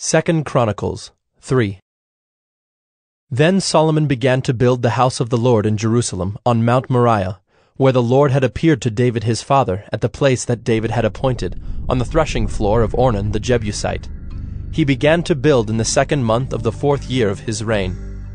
2 Chronicles 3. Then Solomon began to build the house of the Lord in Jerusalem on Mount Moriah, where the Lord had appeared to David his father at the place that David had appointed, on the threshing floor of Ornan the Jebusite. He began to build in the 2nd month of the 4th year of his reign.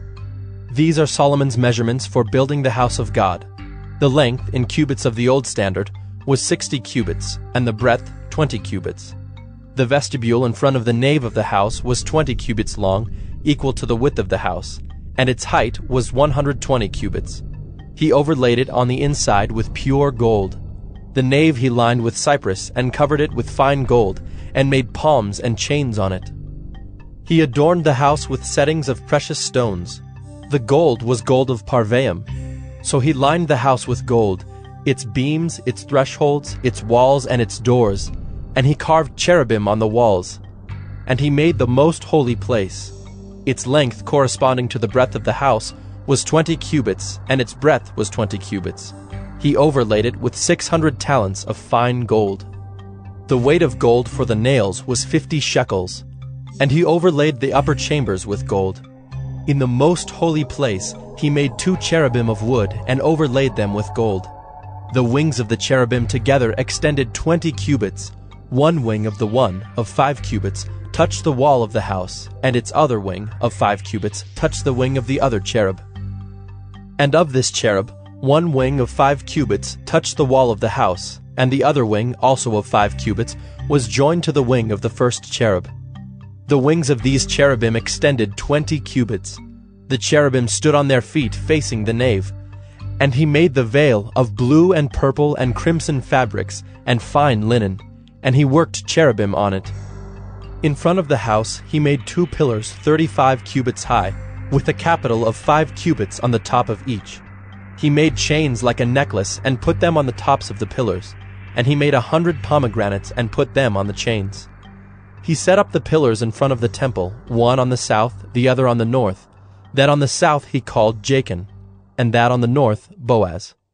These are Solomon's measurements for building the house of God. The length, in cubits of the old standard, was 60 cubits, and the breadth 20 cubits. The vestibule in front of the nave of the house was 20 cubits long, equal to the width of the house, and its height was 120 cubits. He overlaid it on the inside with pure gold. The nave he lined with cypress and covered it with fine gold, and made palms and chains on it. He adorned the house with settings of precious stones. The gold was gold of Parvaim. So he lined the house with gold, its beams, its thresholds, its walls, and its doors, and he carved cherubim on the walls. And he made the most holy place. Its length corresponding to the breadth of the house was 20 cubits, and its breadth was 20 cubits. He overlaid it with 600 talents of fine gold. The weight of gold for the nails was 50 shekels, and he overlaid the upper chambers with gold. In the most holy place he made 2 cherubim of wood and overlaid them with gold. The wings of the cherubim together extended 20 cubits. One wing of the one, of 5 cubits, touched the wall of the house, and its other wing, of 5 cubits, touched the wing of the other cherub. And of this cherub, one wing of 5 cubits touched the wall of the house, and the other wing, also of 5 cubits, was joined to the wing of the first cherub. The wings of these cherubim extended 20 cubits. The cherubim stood on their feet facing the nave. And he made the veil of blue and purple and crimson fabrics and fine linen, and he worked cherubim on it. In front of the house he made 2 pillars 35 cubits high, with a capital of 5 cubits on the top of each. He made chains like a necklace and put them on the tops of the pillars, and he made 100 pomegranates and put them on the chains. He set up the pillars in front of the temple, one on the south, the other on the north. That on the south he called Jachin, and that on the north Boaz.